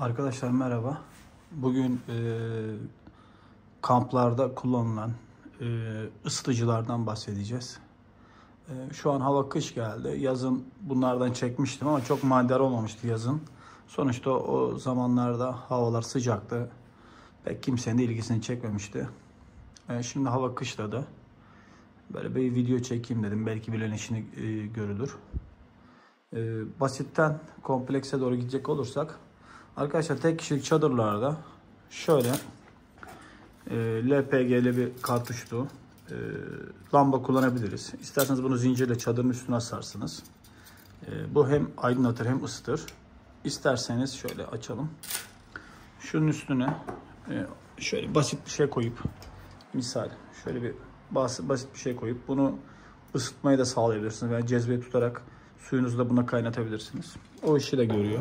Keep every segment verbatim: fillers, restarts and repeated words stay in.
Arkadaşlar merhaba. Bugün e, kamplarda kullanılan e, ısıtıcılardan bahsedeceğiz. E, şu an hava kış geldi. Yazın bunlardan çekmiştim ama çok manidar olmamıştı yazın. Sonuçta o zamanlarda havalar sıcaktı. Pek kimsenin de ilgisini çekmemişti. E, şimdi hava kışladı. Böyle bir video çekeyim dedim. Belki birilerinin işini e, görülür. E, basitten komplekse doğru gidecek olursak, arkadaşlar tek kişilik çadırlarda şöyle e, L P G'li bir kartuşlu e, lamba kullanabiliriz. İsterseniz bunu zincirle çadırın üstüne asarsınız. E, bu hem aydınlatır hem ısıtır. İsterseniz şöyle açalım. Şunun üstüne e, şöyle basit bir şey koyup, misal şöyle bir basit, basit bir şey koyup bunu ısıtmayı da sağlayabilirsiniz. Veya cezveyi tutarak suyunuzu da buna kaynatabilirsiniz. O işi de görüyor.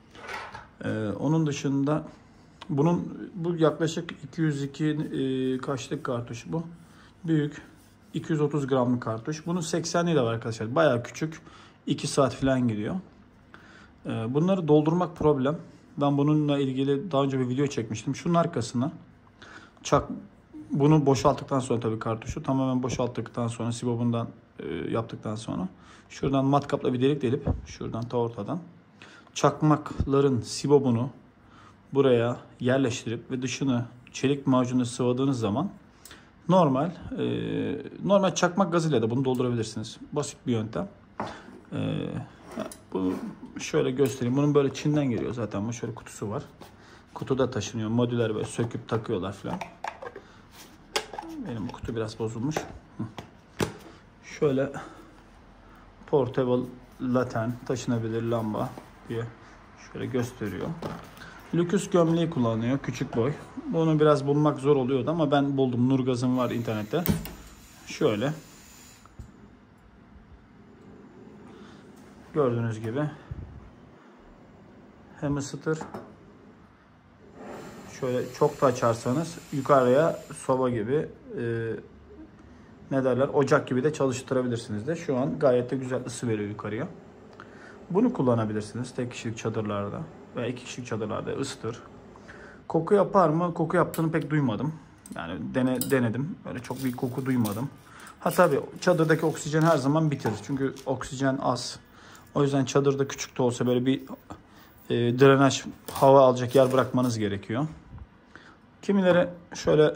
Ee, onun dışında bunun bu yaklaşık iki yüz iki e, kaçlık kartuş bu. Büyük iki yüz otuz gramlık kartuş. Bunun seksenliği de var arkadaşlar. Bayağı küçük. iki saat falan gidiyor. Ee, bunları doldurmak problem. Ben bununla ilgili daha önce bir video çekmiştim. Şunun arkasına çak bunu boşalttıktan sonra, tabii kartuşu tamamen boşalttıktan sonra, sibobundan e, yaptıktan sonra şuradan matkapla bir delik delip şuradan ta ortadan çakmakların sibobunu buraya yerleştirip ve dışını çelik macunla sıvadığınız zaman normal e, normal çakmak gazıyla da bunu doldurabilirsiniz. Basit bir yöntem. E, bu şöyle göstereyim. Bunun böyle Çin'den geliyor zaten. Bu şöyle kutusu var. Kutuda taşınıyor. Modüler böyle söküp takıyorlar falan. Benim bu kutu biraz bozulmuş. Şöyle portable laten, taşınabilir lamba diye şöyle gösteriyor. Lüküs gömleği kullanıyor, küçük boy. Bunu biraz bulmak zor oluyordu ama ben buldum. Nurgaz'ın var internette. Şöyle. Gördüğünüz gibi hem ısıtır. Şöyle çok da açarsanız yukarıya soba gibi e, ne derler, ocak gibi de çalıştırabilirsiniz de. Şu an gayet de güzel ısı veriyor yukarıya. Bunu kullanabilirsiniz tek kişilik çadırlarda veya iki kişilik çadırlarda, ısıtır. Koku yapar mı? Koku yaptığını pek duymadım. Yani dene, denedim. Böyle çok bir koku duymadım. Ha tabii çadırdaki oksijen her zaman bitirir. Çünkü oksijen az. O yüzden çadırda küçük de olsa böyle bir e, drenaj, hava alacak yer bırakmanız gerekiyor. Kimileri şöyle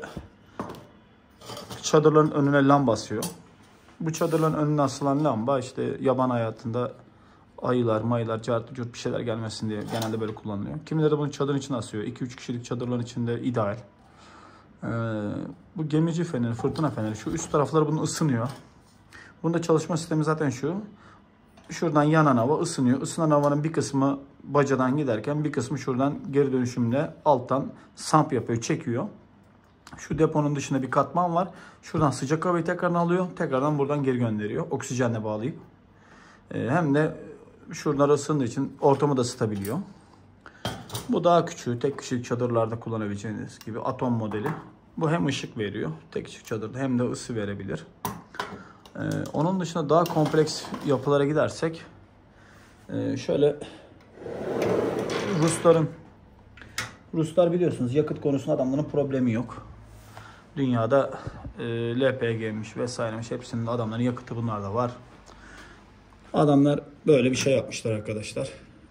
çadırların önüne lamba asıyor. Bu çadırların önüne asılan lamba işte yaban hayatında ayılar, mayılar, cartı curt bir şeyler gelmesin diye genelde böyle kullanılıyor. Kimileri de bunu çadırın içine asıyor. iki üç kişilik çadırların içinde ideal. Ee, bu gemici feneri, fırtına feneri, şu üst tarafları bunun ısınıyor. Bunda çalışma sistemi zaten şu. Şuradan yanan hava ısınıyor. Isınan havanın bir kısmı bacadan giderken bir kısmı şuradan geri dönüşümle alttan samp yapıyor, çekiyor. Şu deponun dışında bir katman var. Şuradan sıcak havayı tekrardan alıyor. Tekrardan buradan geri gönderiyor. Oksijenle bağlayıp. Ee, hem de şuradan ısındığı için ortamı da ısıtabiliyor. Bu daha küçüğü. Tek kişilik çadırlarda kullanabileceğiniz gibi atom modeli. Bu hem ışık veriyor tek kişilik çadırda hem de ısı verebilir. Ee, onun dışında daha kompleks yapılara gidersek e, şöyle Rusların Ruslar biliyorsunuz yakıt konusunda adamların problemi yok. Dünyada e, L P G'miş vesairemiş, hepsinin adamların yakıtı bunlarda var. Adamlar böyle bir şey yapmışlar arkadaşlar.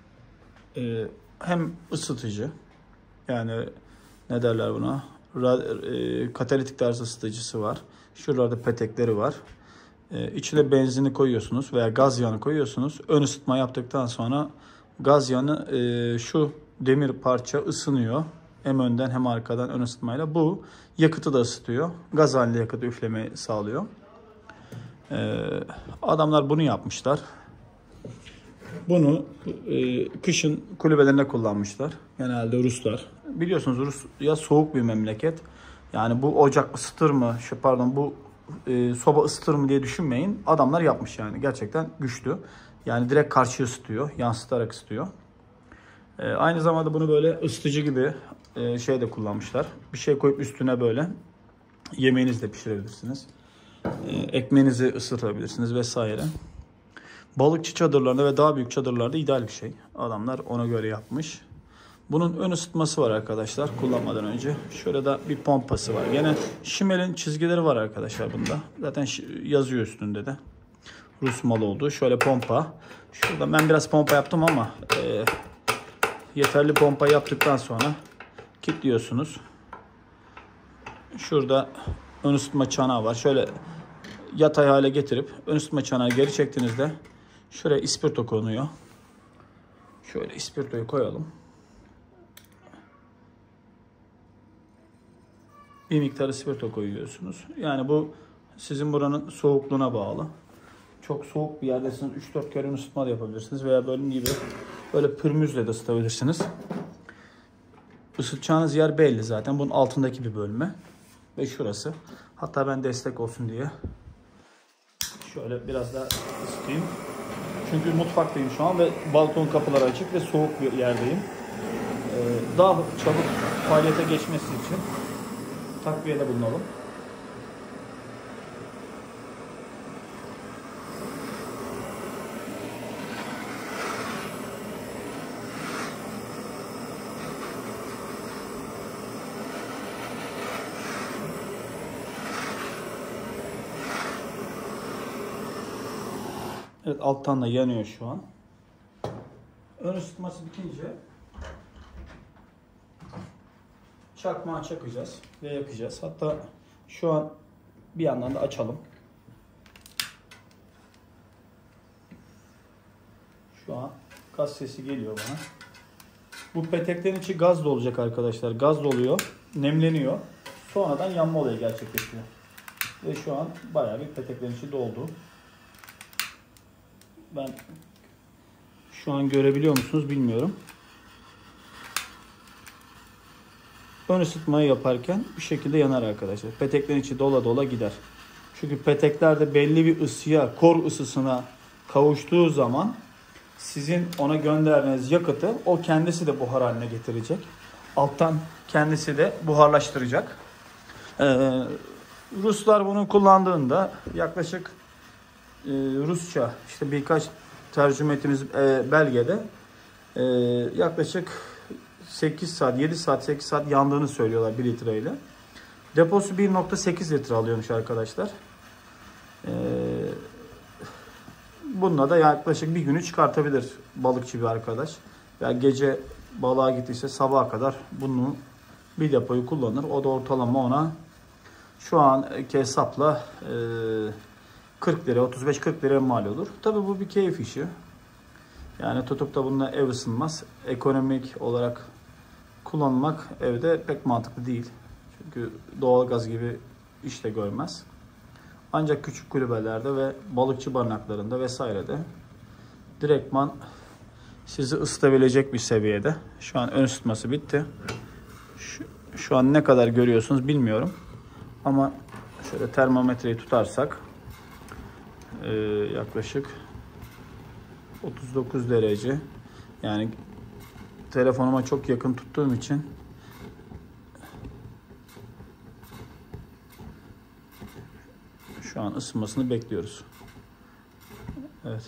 E, hem ısıtıcı, yani ne derler buna, Ra, e, katalitik tarzı ısıtıcısı var. Şuralarda petekleri var. E, içine benzini koyuyorsunuz veya gaz yağını koyuyorsunuz. Ön ısıtma yaptıktan sonra gaz yağını e, şu demir parça ısınıyor. Hem önden hem arkadan ön ısıtmayla. Bu yakıtı da ısıtıyor. Gaz halinde yakıtı üflemeyi sağlıyor. Ee, adamlar bunu yapmışlar. Bunu e, kışın kulübelerine kullanmışlar. Genelde Ruslar. Biliyorsunuz Rusya soğuk bir memleket. Yani bu ocak ısıtır mı? Şu pardon bu e, soba ısıtır mı diye düşünmeyin. Adamlar yapmış yani. Gerçekten güçlü. Yani direkt karşı ısıtıyor. Yansıtarak ısıtıyor. E, aynı zamanda bunu böyle ısıtıcı gibi e, şey de kullanmışlar. Bir şey koyup üstüne böyle yemeğinizi de pişirebilirsiniz. E, ekmeğinizi ısıtabilirsiniz vesaire. Balıkçı çadırlarında ve daha büyük çadırlarda ideal bir şey. Adamlar ona göre yapmış. Bunun ön ısıtması var arkadaşlar kullanmadan önce. Şöyle de bir pompası var. Yine Schimmel'in çizgileri var arkadaşlar bunda. Zaten yazıyor üstünde de. Rus malı olduğu. Şöyle pompa. Şurada ben biraz pompa yaptım ama e, yeterli pompa yaptıktan sonra kilitliyorsunuz. Şurada ön ısıtma çanağı var. Şöyle yatay hale getirip ön ısıtma çanağı geri çektiğinizde şuraya ispirto konuyor. Şöyle ispirtoyu koyalım. Bir miktar ispirto koyuyorsunuz. Yani bu sizin buranın soğukluğuna bağlı. Çok soğuk bir yerdesiniz. üç dört kere ısıtma da yapabilirsiniz. Veya böyle gibi böyle pürmüzle de ısıtabilirsiniz. Isıtacağınız yer belli zaten. Bunun altındaki bir bölme. Ve şurası. Hatta ben destek olsun diye şöyle biraz daha ısıtayım. Çünkü mutfaktayım şu an ve balkon kapıları açık ve soğuk bir yerdeyim. Ee, daha çabuk faaliyete geçmesi için takviyede bulunalım. Evet, alttan da yanıyor şu an. Ön ısıtması bitince çakmağı çakacağız ve yakacağız. Hatta şu an bir yandan da açalım. Şu an gaz sesi geliyor bana. Bu peteklerin içi gaz dolacak arkadaşlar. Gaz doluyor, nemleniyor. Sonradan yanma olayı gerçekleşiyor. Ve şu an bayağı bir peteklerin içi doldu. Ben şu an görebiliyor musunuz bilmiyorum. Ön ısıtmayı yaparken bir şekilde yanar arkadaşlar. Peteklerin içi dola dola gider. Çünkü petekler de belli bir ısıya, kor ısısına kavuştuğu zaman sizin ona gönderdiğiniz yakıtı o kendisi de buhar haline getirecek. Alttan kendisi de buharlaştıracak. Ee, Ruslar bunu kullandığında yaklaşık e, Rusça işte birkaç tercüme ettiğimiz e, belgede e, yaklaşık sekiz saat, yedi saat, sekiz saat yandığını söylüyorlar bir litreyle. Deposu bir nokta sekiz litre alıyormuş arkadaşlar. Ee, bununla da yaklaşık bir günü çıkartabilir balıkçı bir arkadaş. Yani gece balığa gittiyse sabaha kadar bunu bir depoyu kullanır. O da ortalama ona şu anki hesapla e, kırk lira, otuz beş kırk liraya mal olur. Tabii bu bir keyif işi. Yani tutup da bununla ev ısınmaz. Ekonomik olarak kullanmak evde pek mantıklı değil. Çünkü doğalgaz gibi iş de görmez. Ancak küçük kulübelerde ve balıkçı barınaklarında vesairede direktman sizi ısıtabilecek bir seviyede. Şu an ön ısıtması bitti. Şu, şu an ne kadar görüyorsunuz bilmiyorum. Ama şöyle termometreyi tutarsak e, yaklaşık otuz dokuz derece. Yani telefonuma çok yakın tuttuğum için şu an ısınmasını bekliyoruz. Evet.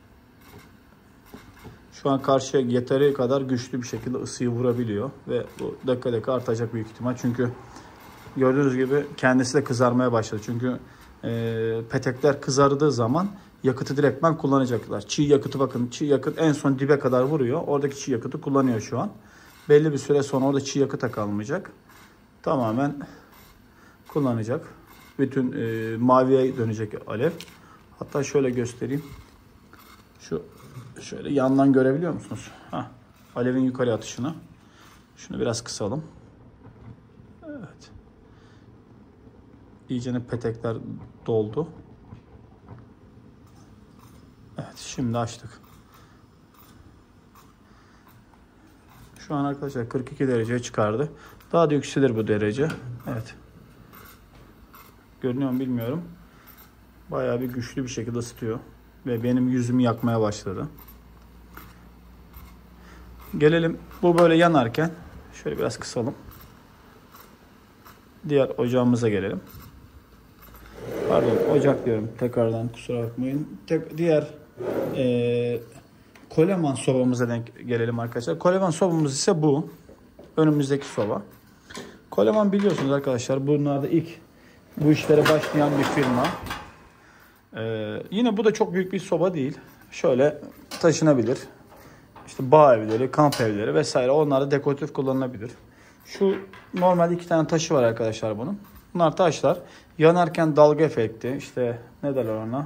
Şu an karşıya yeteri kadar güçlü bir şekilde ısıyı vurabiliyor ve bu dakika dakika artacak büyük ihtimal. Çünkü gördüğünüz gibi kendisi de kızarmaya başladı. Çünkü e, petekler kızardığı zaman yakıtı direktmen kullanacaklar. Çiğ yakıtı bakın, çiğ yakıt en son dibe kadar vuruyor. Oradaki çiğ yakıtı kullanıyor şu an. Belli bir süre sonra orada çiğ yakıta kalmayacak. Tamamen kullanacak. Bütün e, maviye dönecek alev. Hatta şöyle göstereyim. Şu şöyle yandan görebiliyor musunuz? Heh, alevin yukarı atışını. Şunu biraz kısalım. Evet. İyicene petekler doldu. Evet, şimdi açtık. Şu an arkadaşlar kırk iki dereceye çıkardı. Daha da yükselir bu derece. Evet. Görünüyor mu bilmiyorum. Bayağı bir güçlü bir şekilde ısıtıyor. Ve benim yüzümü yakmaya başladı. Gelelim bu böyle yanarken. Şöyle biraz kısalım. Diğer ocağımıza gelelim. Pardon, ocak diyorum. Tekrardan kusura bakmayın. Tek, diğer e, Coleman sobamıza denk gelelim arkadaşlar. Coleman sobamız ise bu. Önümüzdeki soba. Coleman biliyorsunuz arkadaşlar, bunlar da ilk bu işlere başlayan bir firma. Ee, yine bu da çok büyük bir soba değil. Şöyle taşınabilir. İşte bağ evleri, kamp evleri vesaire, onlar da dekoratif kullanılabilir. Şu normal iki tane taşı var arkadaşlar bunun. Bunlar taşlar. Yanarken dalga efekti, işte ne derler ona,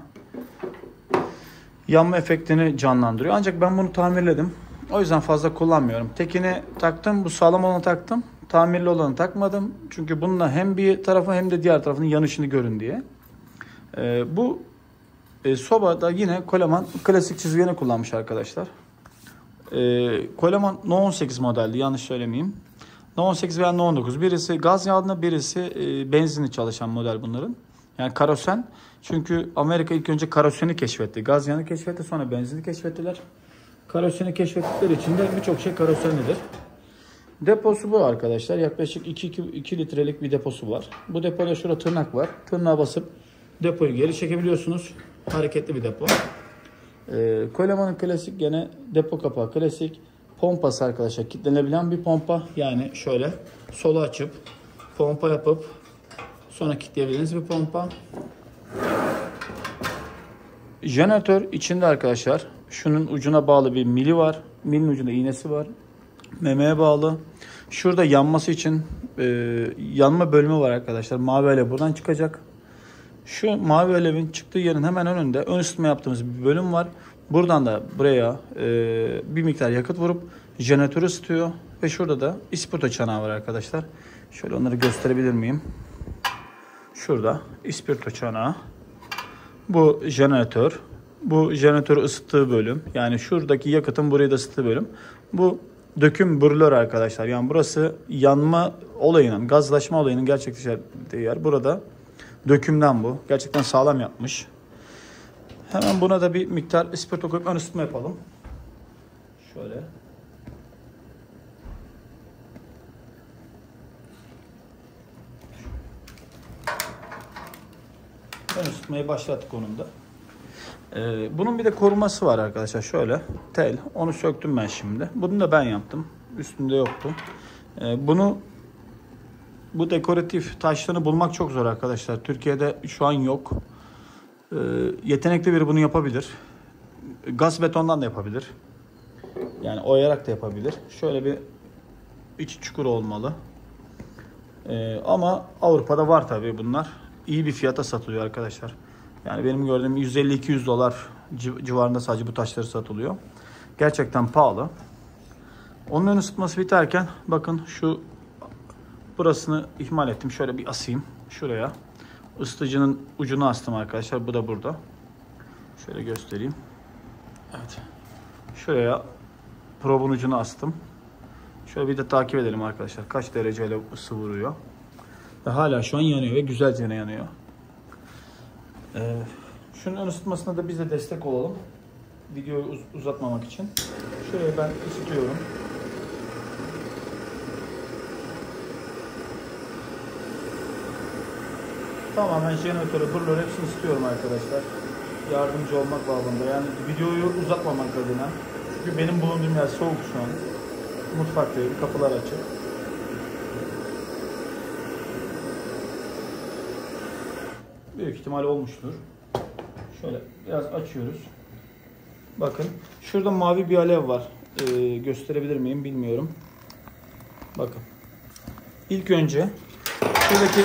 yanma efektini canlandırıyor. Ancak ben bunu tamirledim. O yüzden fazla kullanmıyorum. Tekini taktım, bu sağlam olanı taktım. Tamirli olanı takmadım. Çünkü bununla hem bir tarafı hem de diğer tarafının yanışını görün diye. Ee, bu e, sobada yine Coleman klasik çizgini kullanmış arkadaşlar. Ee, Coleman No on sekiz modeldi, yanlış söylemeyeyim. No on sekiz veya No on dokuz. Birisi gaz yağında, birisi e, benzinli çalışan model bunların. Yani karosen. Çünkü Amerika ilk önce karoseni keşfetti. Gaz yağını keşfetti, sonra benzini keşfettiler. Karoseni keşfettikleri için de birçok şey karosenlidir. Deposu bu arkadaşlar. Yaklaşık iki litrelik bir deposu var. Bu depoda şurada tırnak var. Tırnağa basıp depoyu geri çekebiliyorsunuz. Hareketli bir depo. Ee, Coleman'ın klasik gene depo kapağı klasik. Pompası arkadaşlar kilitlenebilen bir pompa. Yani şöyle sola açıp pompa yapıp sonra kilitleyebildiğiniz bir pompa. Jeneratör içinde arkadaşlar şunun ucuna bağlı bir mili var. Milin ucunda iğnesi var. Memeye bağlı. Şurada yanması için e, yanma bölümü var arkadaşlar. Mavi alev buradan çıkacak. Şu mavi alevin çıktığı yerin hemen önünde ön ısıtma yaptığımız bir bölüm var. Buradan da buraya e, bir miktar yakıt vurup jeneratörü ısıtıyor. Ve şurada da ispirto çanağı var arkadaşlar. Şöyle onları gösterebilir miyim? Şurada ispirto çanağı. Bu jeneratör. Bu jeneratörü ısıttığı bölüm. Yani şuradaki yakıtın burayı da ısıttığı bölüm. Bu döküm brülör arkadaşlar. Yani burası yanma olayının, gazlaşma olayının gerçekleştiği yer. Burada dökümden bu. Gerçekten sağlam yapmış. Hemen buna da bir miktar ispirto koyup ön ısıtma yapalım. Şöyle. Ön ısıtmayı başlattık onun da. Ee, bunun bir de koruması var arkadaşlar. Şöyle tel. Onu söktüm ben şimdi. Bunu da ben yaptım. Üstünde yoktu. Ee, bunu bu dekoratif taşlarını bulmak çok zor arkadaşlar. Türkiye'de şu an yok. Ee, yetenekli biri bunu yapabilir. Gaz betondan da yapabilir. Yani oyarak da yapabilir. Şöyle bir içi çukur olmalı. Ee, ama Avrupa'da var tabii bunlar. İyi bir fiyata satılıyor arkadaşlar. Yani benim gördüğüm yüz elli iki yüz dolar civarında sadece bu taşları satılıyor. Gerçekten pahalı. Onun ön ısıtması biterken bakın şu burasını ihmal ettim. Şöyle bir asayım şuraya. Isıtıcının ucunu astım arkadaşlar. Bu da burada. Şöyle göstereyim. Evet. Şuraya probun ucunu astım. Şöyle bir de takip edelim arkadaşlar. Kaç dereceyle ısı vuruyor. Ve hala şu an yanıyor ve güzelce yanıyor. Ee, şunun ön ısıtmasına da biz de destek olalım. Videoyu uz uzatmamak için. Şuraya ben ısıtıyorum. Tamamen jeneratörü, brülörü hepsini ısıtıyorum arkadaşlar. Yardımcı olmak babında. Yani videoyu uzatmamak adına. Çünkü benim bulunduğum yer soğuk şu an. Mutfaktayım. Kapılar açık. Büyük ihtimal olmuştur. Şöyle biraz açıyoruz. Bakın. Şurada mavi bir alev var. Ee, gösterebilir miyim bilmiyorum. Bakın. İlk önce şuradaki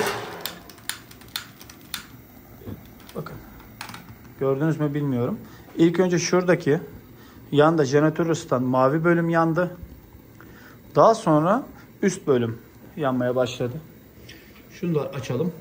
bakın. Gördünüz mü bilmiyorum. İlk önce şuradaki yanda jeneratör ısıtan mavi bölüm yandı. Daha sonra üst bölüm yanmaya başladı. Şunu da açalım.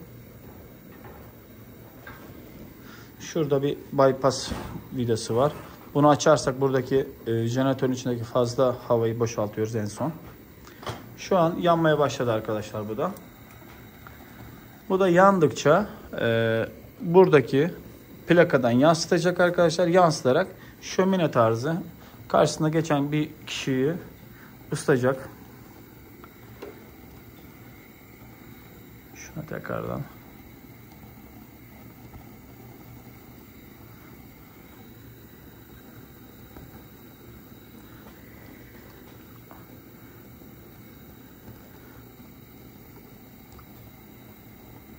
Şurada bir bypass vidası var. Bunu açarsak buradaki e, jeneratörün içindeki fazla havayı boşaltıyoruz en son. Şu an yanmaya başladı arkadaşlar bu da. Bu da yandıkça e, buradaki plakadan yansıtacak arkadaşlar. Yansıtarak şömine tarzı karşısına geçen bir kişiyi ısıtacak. Şuna tekrardan.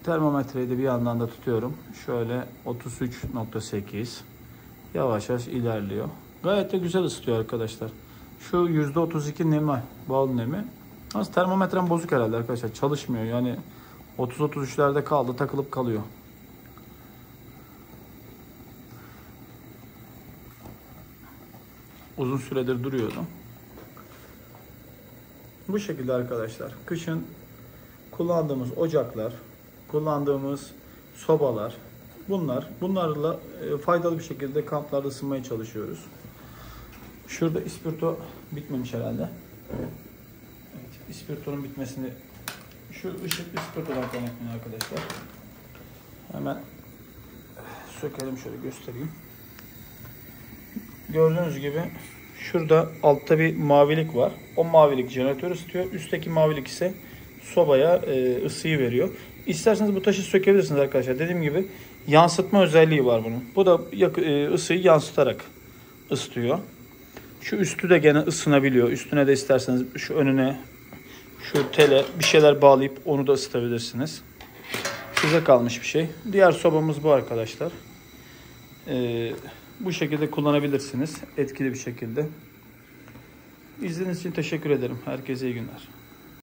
Termometreyi de bir yandan da tutuyorum. Şöyle otuz üç nokta sekiz. Yavaş yavaş ilerliyor. Gayet de güzel ısıtıyor arkadaşlar. Şu yüzde otuz iki nemi, bal nemi. Aslında termometrem bozuk herhalde arkadaşlar. Çalışmıyor. Yani otuz otuz üçlerde kaldı, takılıp kalıyor. Uzun süredir duruyordu. Bu şekilde arkadaşlar. Kışın kullandığımız ocaklar, kullandığımız sobalar, bunlar. Bunlarla faydalı bir şekilde kamplarda ısınmaya çalışıyoruz. Şurada ispirto bitmemiş herhalde. Evet, ispirtonun bitmesini, şu ışık ispirtodan kaynaklanıyor arkadaşlar. Hemen sökelim, şöyle göstereyim. Gördüğünüz gibi şurada altta bir mavilik var. O mavilik jeneratör ısıtıyor. Üstteki mavilik ise sobaya e, ısıyı veriyor. İsterseniz bu taşı sökebilirsiniz arkadaşlar. Dediğim gibi yansıtma özelliği var bunun. Bu da e, ısıyı yansıtarak ısıtıyor. Şu üstü de gene ısınabiliyor. Üstüne de isterseniz şu önüne, şu tele bir şeyler bağlayıp onu da ısıtabilirsiniz. Size kalmış bir şey. Diğer sobamız bu arkadaşlar. Ee, bu şekilde kullanabilirsiniz. Etkili bir şekilde. İzlediğiniz için teşekkür ederim. Herkese iyi günler.